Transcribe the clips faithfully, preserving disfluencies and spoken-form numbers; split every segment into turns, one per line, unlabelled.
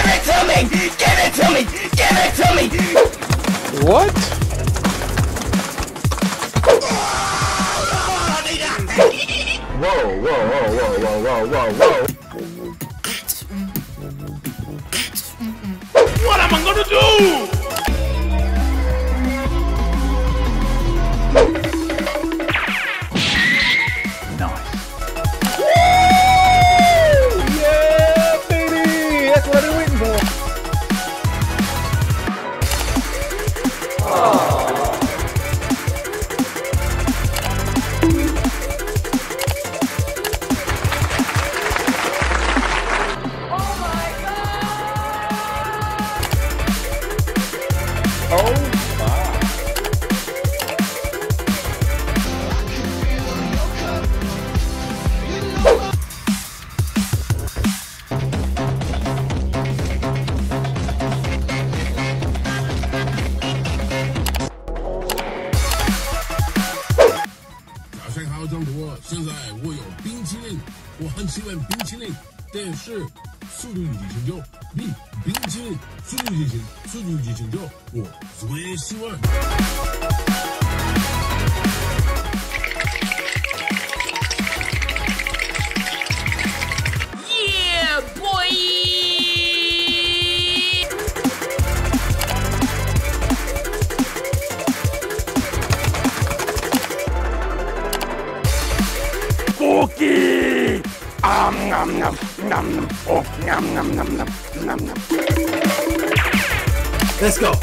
Give it to me! Give it to me! Give it to me!
What?
Whoa, whoa, whoa, whoa, whoa, whoa, whoa, whoa.
What am I gonna do?
Nice. Woo! Yeah, baby! That's what I've been waiting for. Oh my.
Yeah, boy!
Cookie! Um, nom, nom, nom, nom. Oh, nom, nom, nom, nom, nom, nom.
Let's go.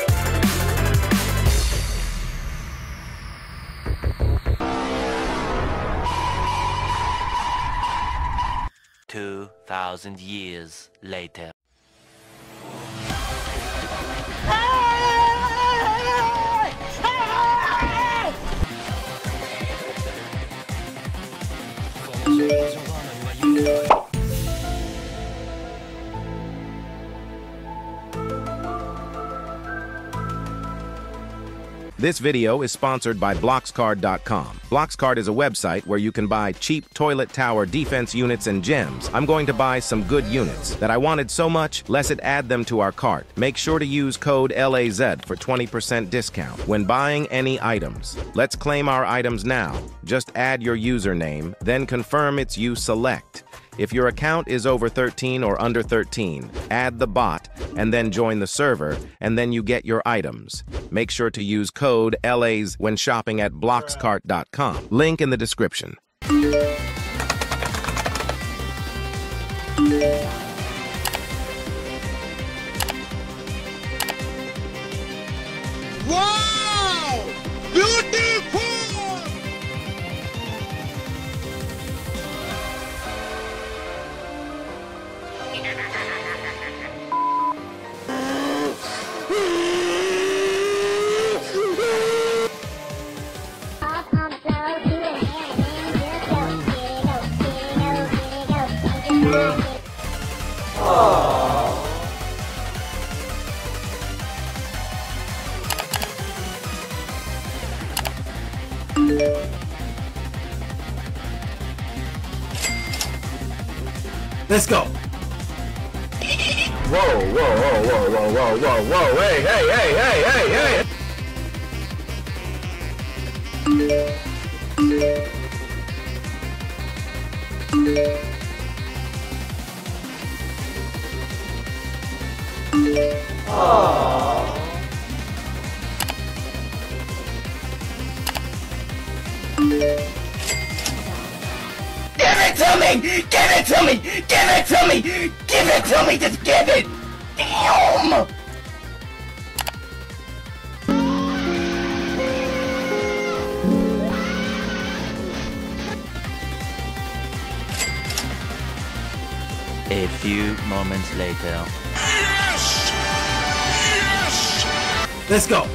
Two thousand years later.
This video is sponsored by Bloxcard dot com. Bloxcard is a website where you can buy cheap toilet tower defense units and gems. I'm going to buy some good units that I wanted so much, let's add them to our cart. Make sure to use code L A Z for twenty percent discount when buying any items. Let's claim our items now. Just add your username, then confirm it's you select. If your account is over thirteen or under thirteen, add the bot and then join the server, and then you get your items. Make sure to use code L A Z when shopping at Bloxcard dot com. Link in the description.
Wow! Beautiful!
Let's go.
Whoa, whoa, whoa, whoa, whoa, whoa, whoa, whoa, hey, hey, hey, hey, hey, hey!
Give it to me! Give it to me! Give it to me! Give it to me! Just give it! Damn!
A few moments later.
Yes! Yes!
Let's go.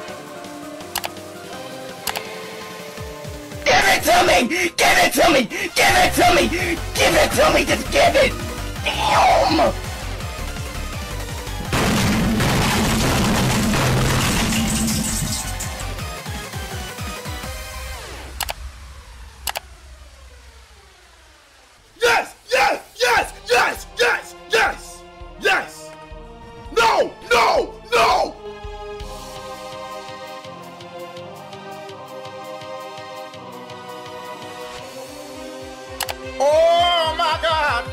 Give it to me! Give it to me! Give it to me! Give it to me! Just give it! Damn!
Yes! Yes! Yes! Yes! Yes! Yes! Yes! No! No! No! Oh my God!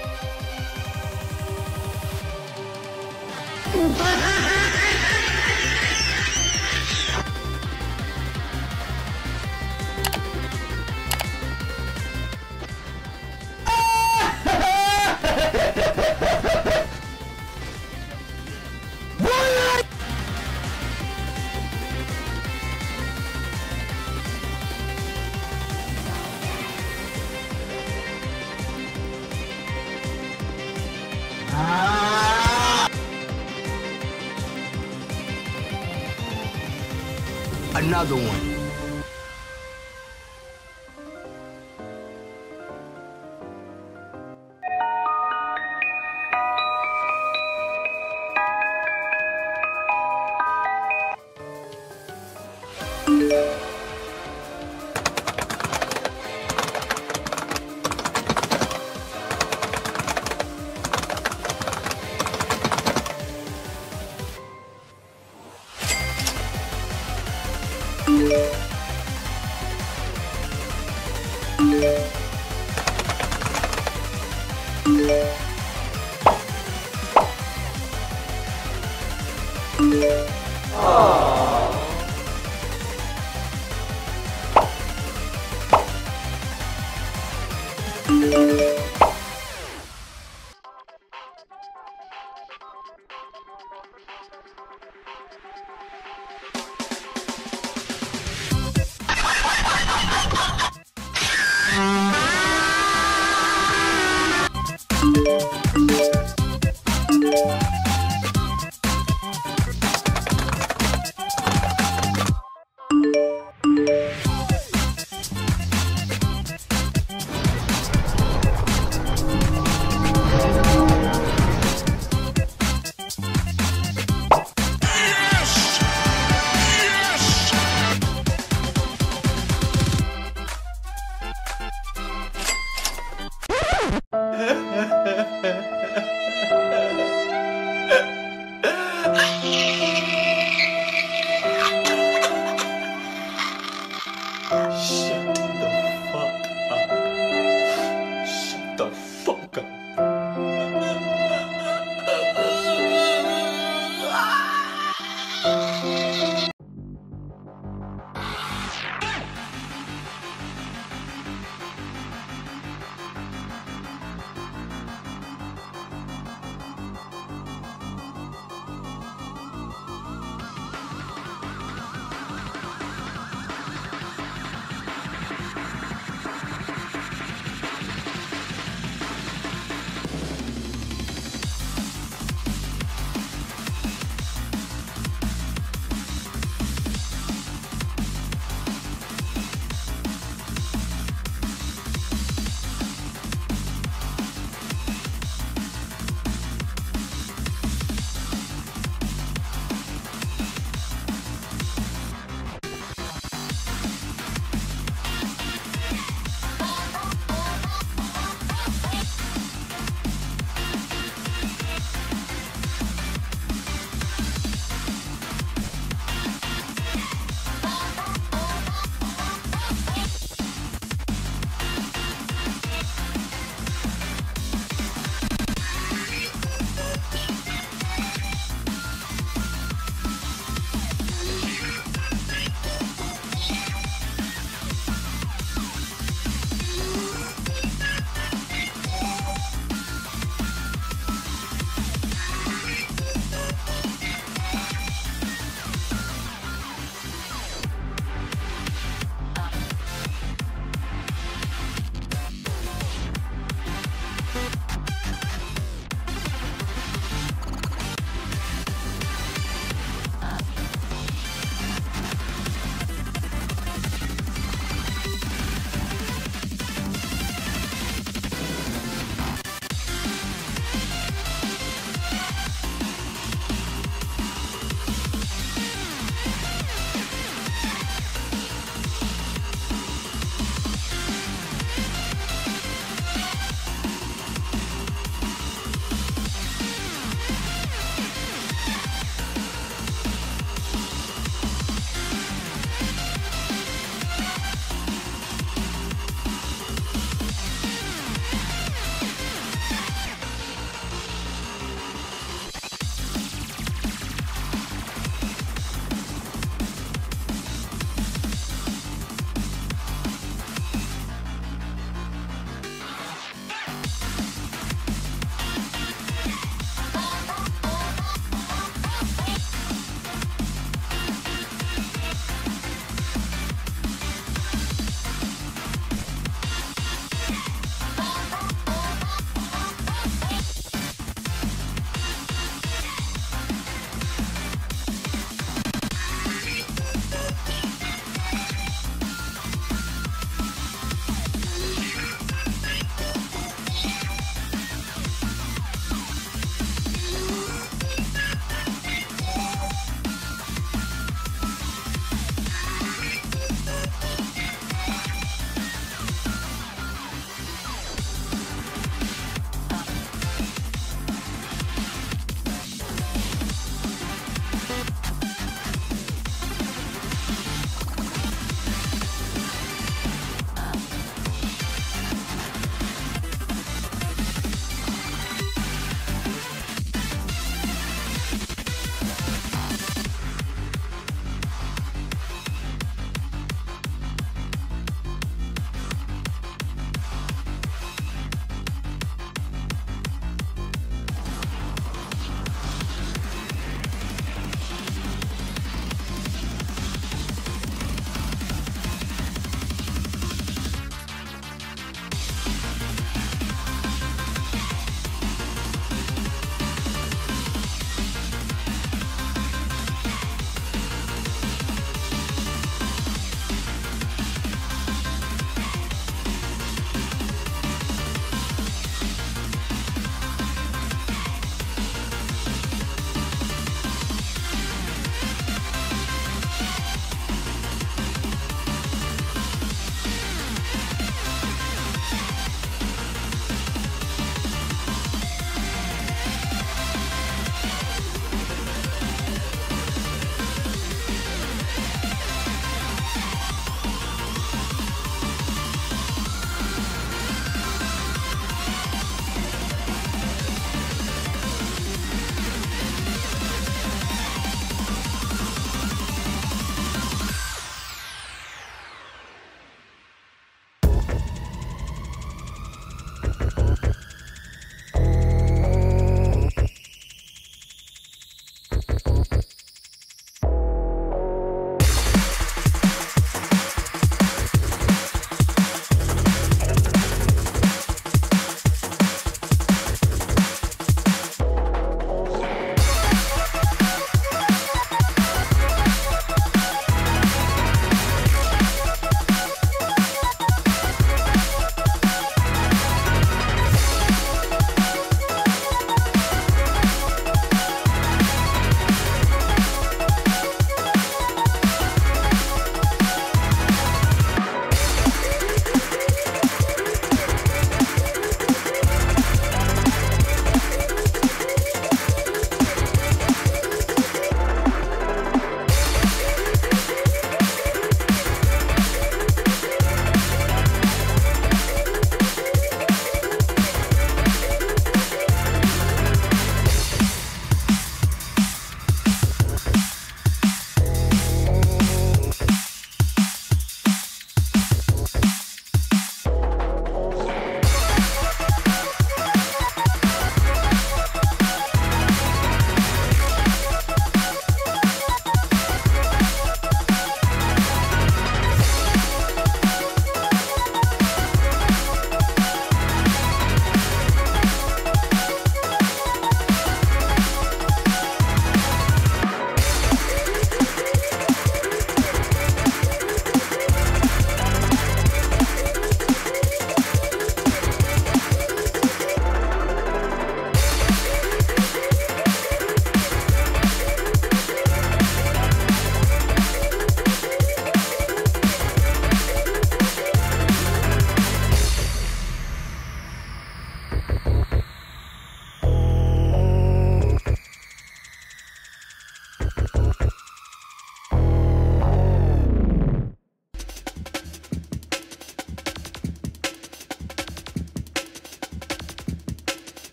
Another one.
Yeah.